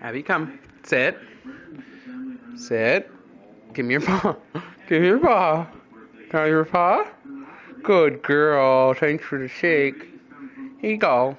Abby, come. Sit. Sit. Give me your paw. Give me your paw. Can I have your paw? Good girl. Thanks for the shake. Here you go.